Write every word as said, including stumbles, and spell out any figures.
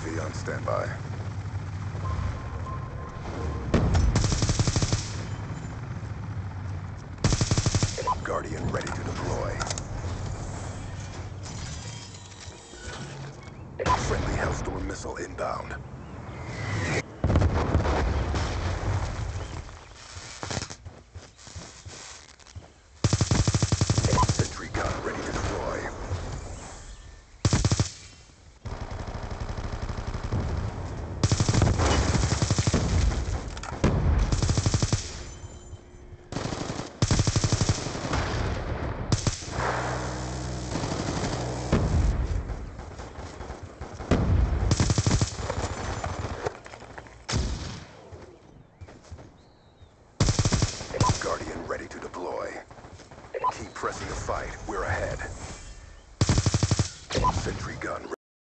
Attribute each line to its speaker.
Speaker 1: V on standby. Guardian ready to deploy. Friendly Hellstorm missile inbound. Sentry gun ready to deploy. Guardian ready to deploy. Keep pressing the fight. We're ahead. Sentry gun